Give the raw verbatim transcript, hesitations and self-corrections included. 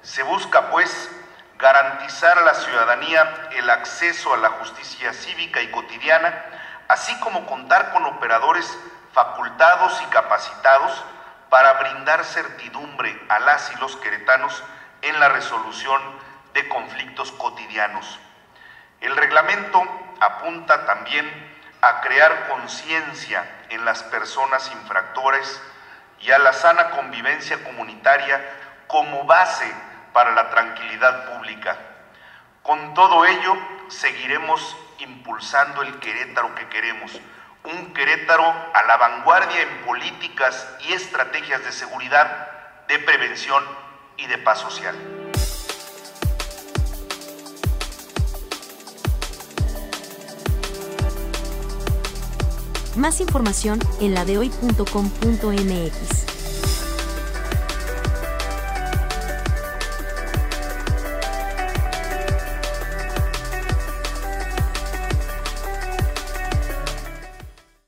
Se busca, pues, garantizar a la ciudadanía el acceso a la justicia cívica y cotidiana, así como contar con operadores facultados y capacitados para brindar certidumbre a las y los queretanos en la resolución de conflictos cotidianos. El reglamento apunta también a crear conciencia en las personas infractores y a la sana convivencia comunitaria como base para la tranquilidad pública. Con todo ello, seguiremos impulsando el Querétaro que queremos, un Querétaro a la vanguardia en políticas y estrategias de seguridad, de prevención y de paz social. Más información en ladehoy punto com punto m x.